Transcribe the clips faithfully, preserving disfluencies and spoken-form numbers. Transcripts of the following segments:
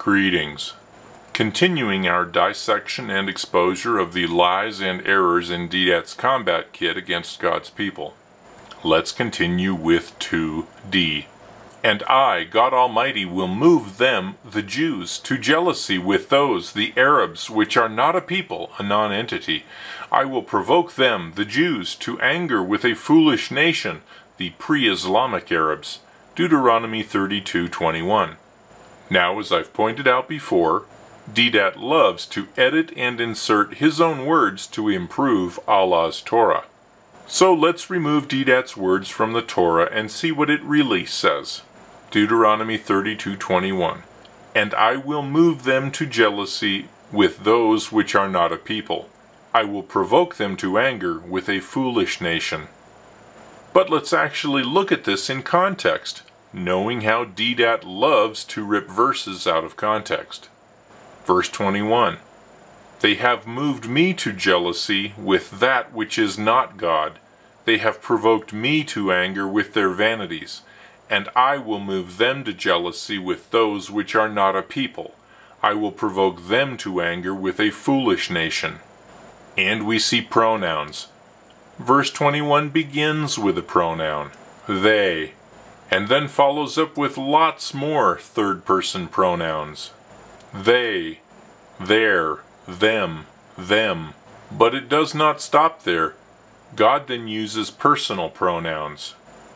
Greetings. Continuing our dissection and exposure of the lies and errors in Deedats Combat Kit against God's people. Let's continue with two D. And I, God Almighty, will move them, the Jews, to jealousy with those, the Arabs, which are not a people, a non-entity. I will provoke them, the Jews, to anger with a foolish nation, the pre-Islamic Arabs. Deuteronomy thirty-two twenty-one. Now, as I've pointed out before, Deedat loves to edit and insert his own words to improve Allah's Torah. So let's remove Deedat's words from the Torah and see what it really says. Deuteronomy thirty-two twenty-one. And I will move them to jealousy with those which are not a people. I will provoke them to anger with a foolish nation. But let's actually look at this in context, knowing how Deedat loves to rip verses out of context. Verse twenty-one. They have moved me to jealousy with that which is not God. They have provoked me to anger with their vanities. And I will move them to jealousy with those which are not a people. I will provoke them to anger with a foolish nation. And we see pronouns. Verse twenty-one begins with a pronoun, they, and then follows up with lots more third-person pronouns. They, their, them, them. But it does not stop there. God then uses personal pronouns.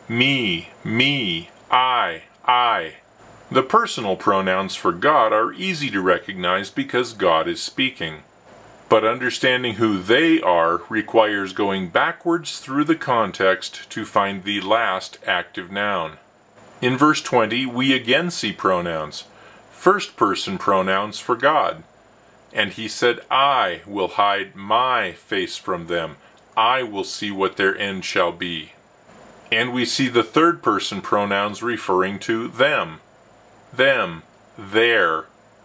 Me, me, I, I. The personal pronouns for God are easy to recognize because God is speaking. But understanding who they are requires going backwards through the context to find the last active noun. In verse twenty, we again see pronouns. First-person pronouns for God. And he said, I will hide my face from them. I will see what their end shall be. And we see the third-person pronouns referring to them. Them, their,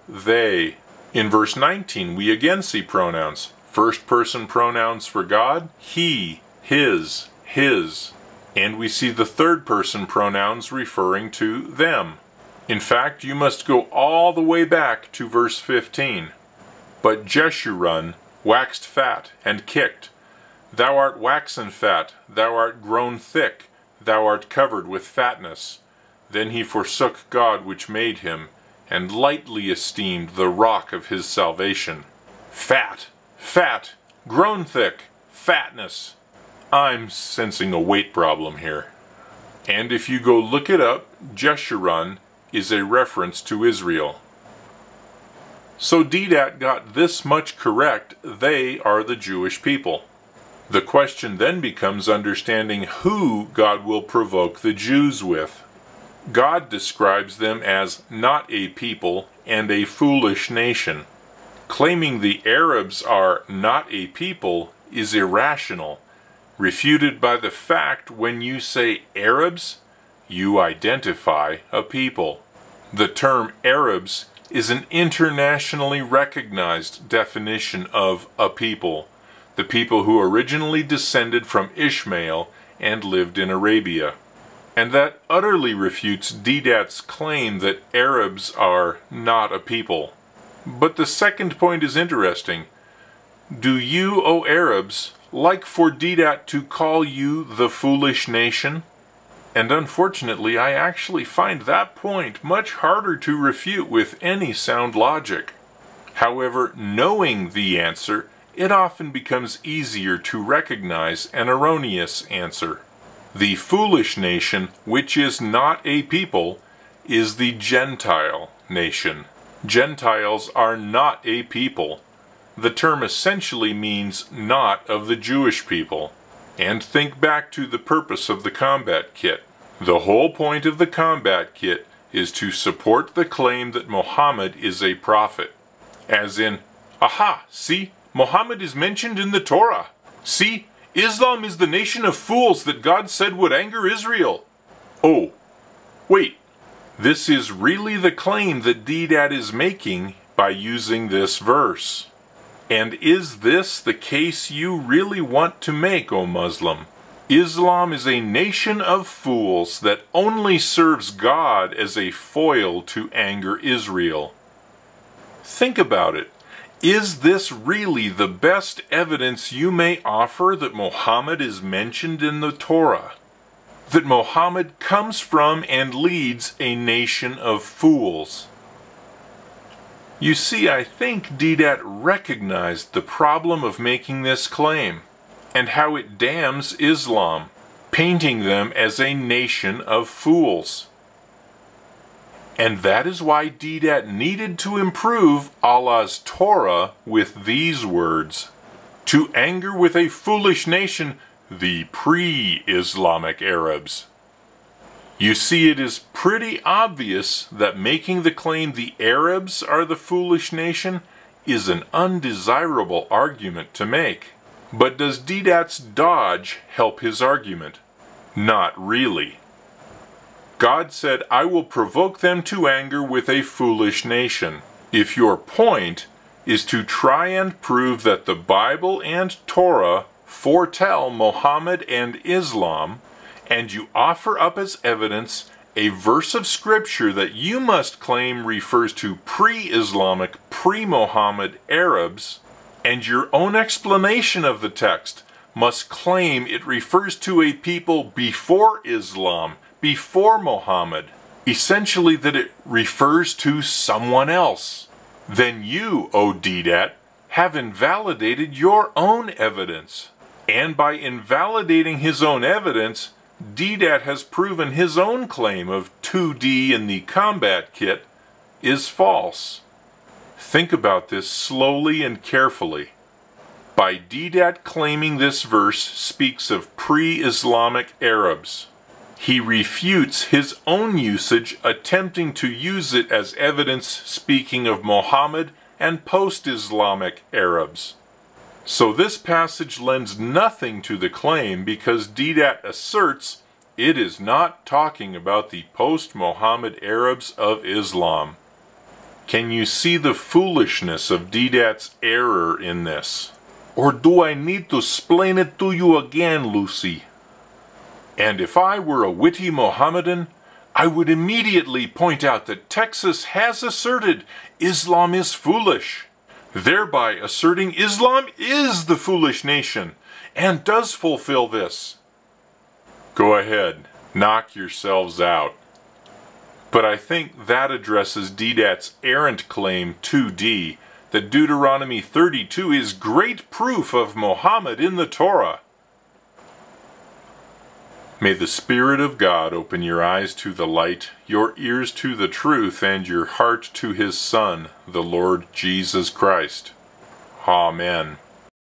they. In verse nineteen, we again see pronouns. First-person pronouns for God, he, his, his. And we see the third-person pronouns referring to them. In fact, you must go all the way back to verse fifteen. But Jeshurun waxed fat and kicked. Thou art waxen fat, thou art grown thick, thou art covered with fatness. Then he forsook God which made him, and lightly esteemed the rock of his salvation. Fat, fat, grown thick, fatness. I'm sensing a weight problem here. And if you go look it up, Jeshurun is a reference to Israel. So Deedat got this much correct: they are the Jewish people. The question then becomes understanding who God will provoke the Jews with. God describes them as not a people and a foolish nation. Claiming the Arabs are not a people is irrational, refuted by the fact when you say Arabs, you identify a people. The term Arabs is an internationally recognized definition of a people, the people who originally descended from Ishmael and lived in Arabia. And that utterly refutes Deedat's claim that Arabs are not a people. But the second point is interesting. Do you, O Arabs, like for Deedat to call you the foolish nation? And unfortunately, I actually find that point much harder to refute with any sound logic. However, knowing the answer, it often becomes easier to recognize an erroneous answer. The foolish nation, which is not a people, is the Gentile nation. Gentiles are not a people. The term essentially means not of the Jewish people. And think back to the purpose of the Combat Kit. The whole point of the Combat Kit is to support the claim that Muhammad is a prophet. As in, aha, see, Muhammad is mentioned in the Torah. See, Islam is the nation of fools that God said would anger Israel. Oh, wait, this is really the claim that Deedat is making by using this verse. And is this the case you really want to make, O Muslim? Islam is a nation of fools that only serves God as a foil to anger Israel. Think about it. Is this really the best evidence you may offer that Muhammad is mentioned in the Torah? That Muhammad comes from and leads a nation of fools? You see, I think Deedat recognized the problem of making this claim, and how it damns Islam, painting them as a nation of fools. And that is why Deedat needed to improve Allah's Torah with these words: to anger with a foolish nation, the pre-Islamic Arabs. You see, it is pretty obvious that making the claim the Arabs are the foolish nation is an undesirable argument to make. But does Deedat's dodge help his argument? Not really. God said, I will provoke them to anger with a foolish nation. If your point is to try and prove that the Bible and Torah foretell Muhammad and Islam, and you offer up as evidence a verse of Scripture that you must claim refers to pre-Islamic, pre-Muhammad Arabs, and your own explanation of the text must claim it refers to a people before Islam, before Muhammad, essentially that it refers to someone else, then you, O Deedat, have invalidated your own evidence. And by invalidating his own evidence, Deedat has proven his own claim of two D in the combat kit is false. Think about this slowly and carefully. By Deedat claiming this verse speaks of pre-Islamic Arabs, he refutes his own usage, attempting to use it as evidence speaking of Muhammad and post-Islamic Arabs. So this passage lends nothing to the claim because Deedat asserts it is not talking about the post-Muhammad Arabs of Islam. Can you see the foolishness of Deedat's error in this? Or do I need to explain it to you again, Lucy? And if I were a witty Mohammedan, I would immediately point out that Texas has asserted Islam is foolish, thereby asserting Islam is the foolish nation and does fulfill this. Go ahead, knock yourselves out. But I think that addresses Deedat's errant claim two D that Deuteronomy thirty-two is great proof of Muhammad in the Torah. May the Spirit of God open your eyes to the light, your ears to the truth, and your heart to His Son, the Lord Jesus Christ. Amen.